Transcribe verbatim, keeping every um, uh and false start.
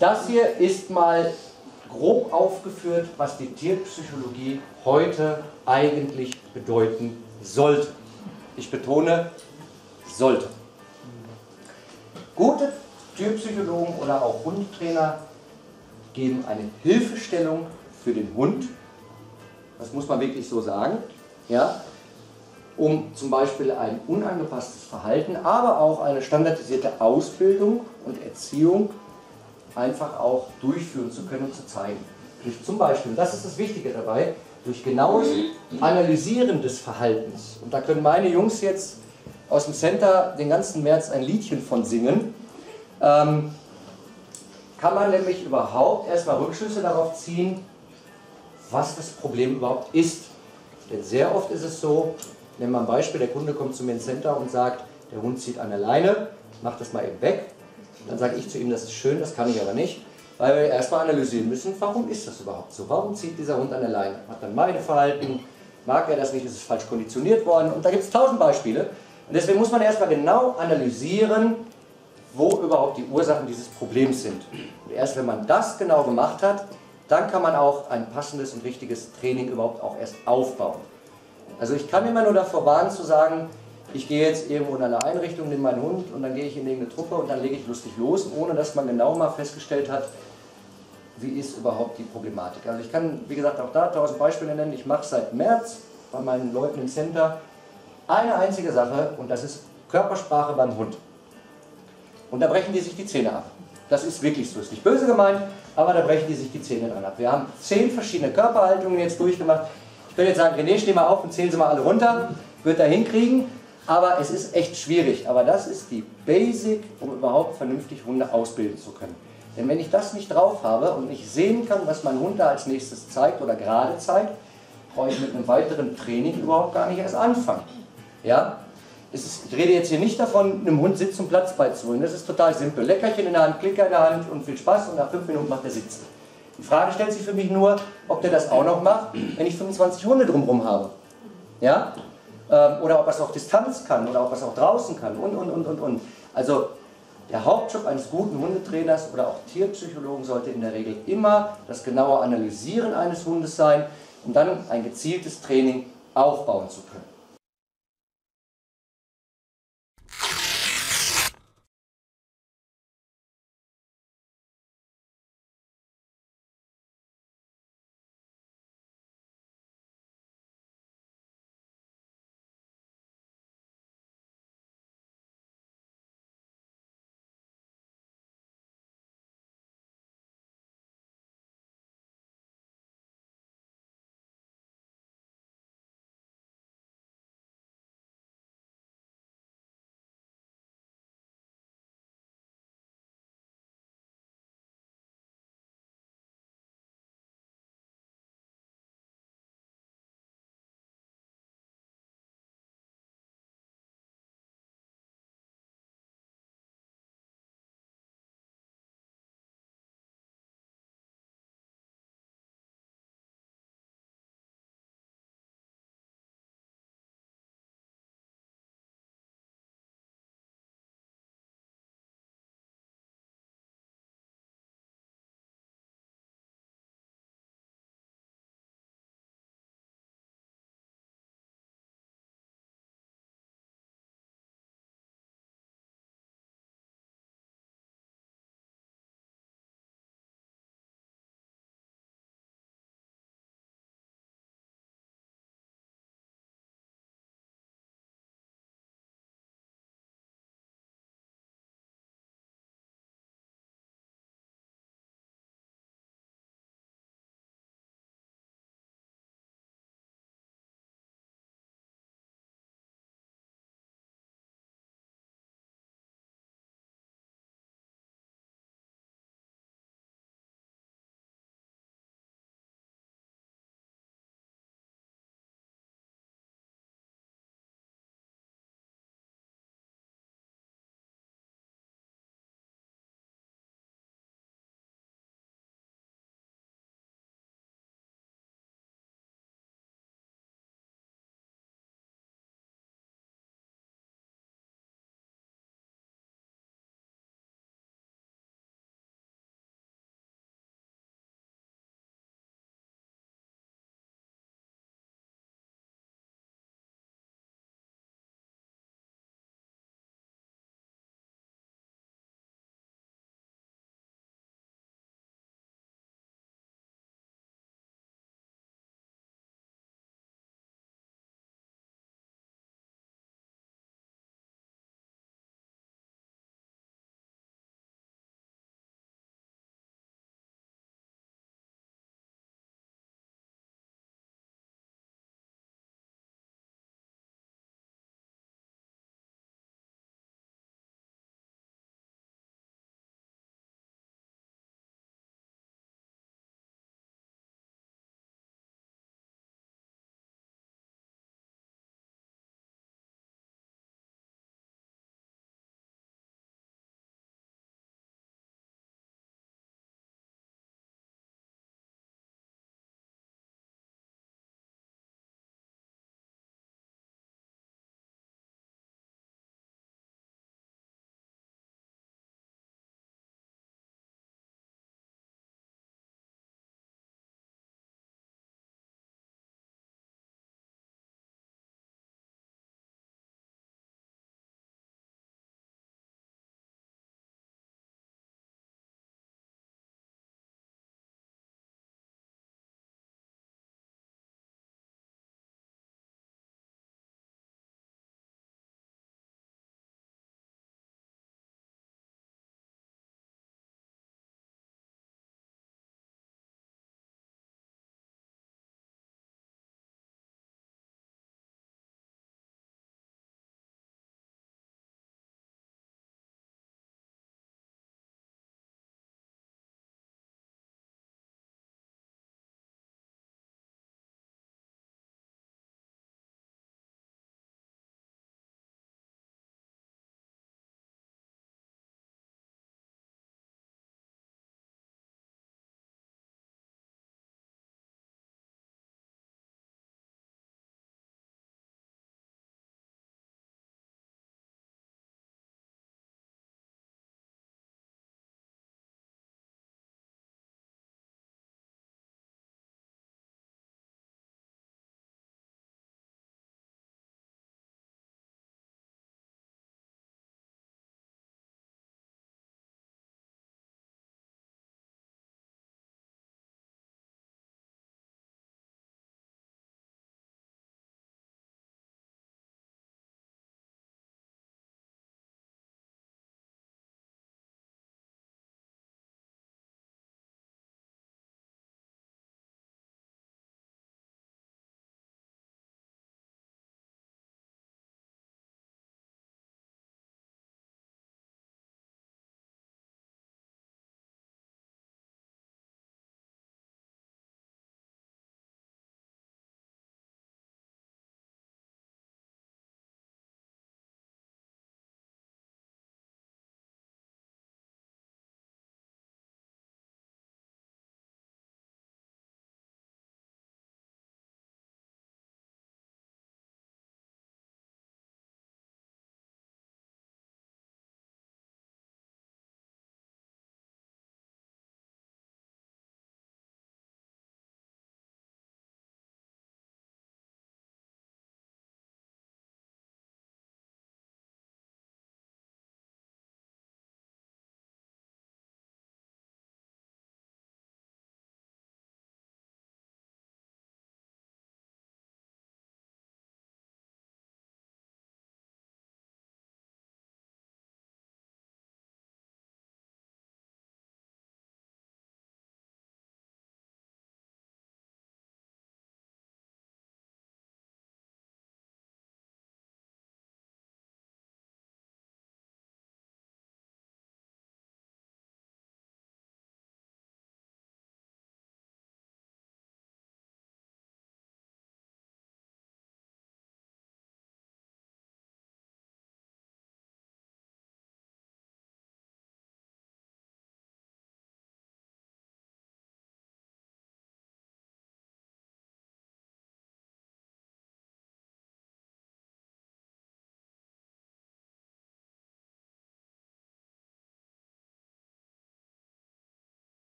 Das hier ist mal grob aufgeführt, was die Tierpsychologie heute eigentlich bedeuten sollte. Ich betone, sollte. Gute Tierpsychologen oder auch Hundetrainer geben eine Hilfestellung für den Hund, das muss man wirklich so sagen, ja, um zum Beispiel ein unangepasstes Verhalten, aber auch eine standardisierte Ausbildung und Erziehung einfach auch durchführen zu können und zu zeigen. Durch zum Beispiel, das ist das Wichtige dabei, durch genaues Analysieren des Verhaltens. Und da können meine Jungs jetzt aus dem Center den ganzen März ein Liedchen von singen. Ähm, kann man nämlich überhaupt erstmal Rückschlüsse darauf ziehen, was das Problem überhaupt ist. Denn sehr oft ist es so, nehmen wir ein Beispiel, der Kunde kommt zu mir ins Center und sagt, der Hund zieht an der Leine, macht das mal eben weg. Dann sage ich zu ihm, das ist schön, das kann ich aber nicht, weil wir erstmal analysieren müssen, warum ist das überhaupt so? Warum zieht dieser Hund an der Leine? Hat dann Meideverhalten, mag er das nicht, ist es falsch konditioniert worden? Und da gibt es tausend Beispiele. Und deswegen muss man erstmal genau analysieren, wo überhaupt die Ursachen dieses Problems sind. Und erst wenn man das genau gemacht hat, dann kann man auch ein passendes und richtiges Training überhaupt auch erst aufbauen. Also ich kann immer nur davor warnen zu sagen, ich gehe jetzt irgendwo in eine Einrichtung, nehme meinen Hund und dann gehe ich in irgendeine Truppe und dann lege ich lustig los, ohne dass man genau mal festgestellt hat, wie ist überhaupt die Problematik. Also ich kann, wie gesagt, auch da tausend Beispiele nennen. Ich mache seit März bei meinen Leuten im Center eine einzige Sache und das ist Körpersprache beim Hund. Und da brechen die sich die Zähne ab. Das ist wirklich so, ist nicht böse gemeint, aber da brechen die sich die Zähne dran ab. Wir haben zehn verschiedene Körperhaltungen jetzt durchgemacht. Ich könnte jetzt sagen, René, steh mal auf und zählen Sie mal alle runter. Wird er hinkriegen, aber es ist echt schwierig. Aber das ist die Basic, um überhaupt vernünftig Hunde ausbilden zu können. Denn wenn ich das nicht drauf habe und nicht sehen kann, was mein Hund da als nächstes zeigt oder gerade zeigt, brauche ich mit einem weiteren Training überhaupt gar nicht erst anfangen. Ja? Es ist, ich rede jetzt hier nicht davon, einem Hund Sitz und Platz beizubringen. Das ist total simpel. Leckerchen in der Hand, Klicker in der Hand und viel Spaß und nach fünf Minuten macht er Sitzen. Die Frage stellt sich für mich nur, ob der das auch noch macht, wenn ich fünfundzwanzig Hunde drumherum habe. Ja? Oder ob er es auf Distanz kann oder ob er es auch draußen kann und, und, und, und, und. Also der Hauptjob eines guten Hundetrainers oder auch Tierpsychologen sollte in der Regel immer das genaue Analysieren eines Hundes sein, um dann ein gezieltes Training aufbauen zu können.